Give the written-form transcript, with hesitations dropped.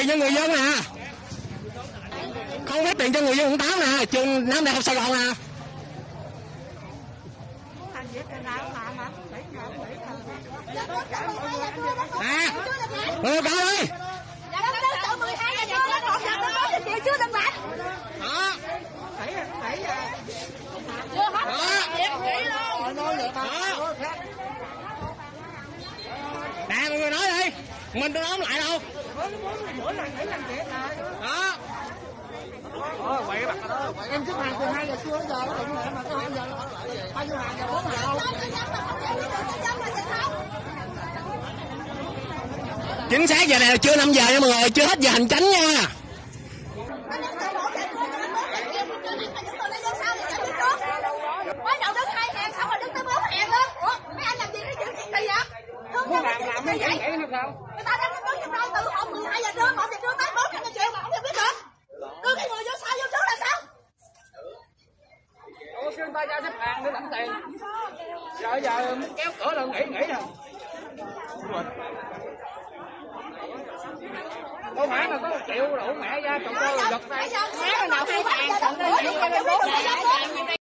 tiền cho người dân nè, không phát tiền cho người dân quận 8 nè, trường Nam Đại học Sài Gòn nè. À, người coi ơi. Nè mọi người nói đi, mình tôi nói lại đâu. Đó. Quậy cái mặt đó. Em xếp hàng từ 2 giờ trưa đến giờ nó đụng lại mà cái 2 giờ bao nhiêu hàng giờ 4 giờ đâu. Chính xác giờ này là chưa 5 giờ nha mọi người, chưa hết giờ hành chánh nha. Mới đầu đứng 2 hàng xong rồi đứng tới 4 hàng luôn. Ủa, mấy anh làm gì cái chuyện kỳ vậy? Muốn làm mấy vậy hay sao? Người ta đang đứng trong đây từ họ 12 giờ trưa, 1 giờ trưa tới 4 giờ chiều mà không biết được. Đưa cái người vô sau vô trước là sao? Ủa kêu người ta ra xếp hàng để lãnh tiền. Giờ muốn kéo cửa là nghỉ nè. Đâu phải mà có 1 triệu đủ mẹ ra trồng cô giật tay. Má nào 2 hàng, còn 4 giờ